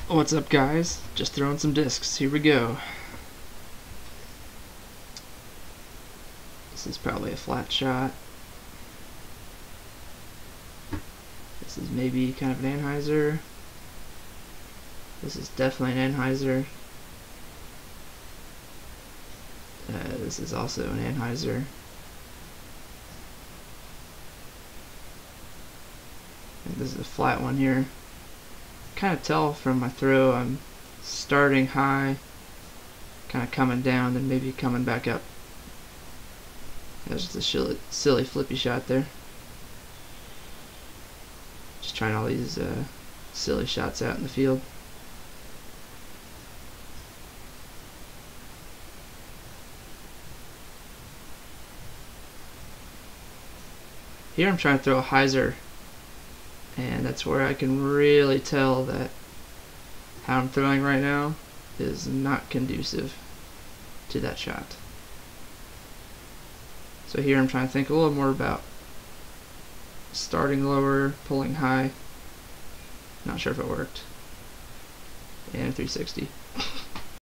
What's up, guys? Just throwing some discs. Here we go. This is probably a flat shot. This is maybe kind of an Anheuser. This is definitely an Anheuser. This is also an Anheuser. And this is a flat one here. Kind of tell from my throw I'm starting high, kind of coming down, then maybe coming back up. That's just a silly flippy shot there. Just trying all these silly shots out in the field. Here I'm trying to throw a hyzer, and that's where I can really tell that how I'm throwing right now is not conducive to that shot. So here I'm trying to think a little more about starting lower, pulling high. Not sure if it worked. And 360.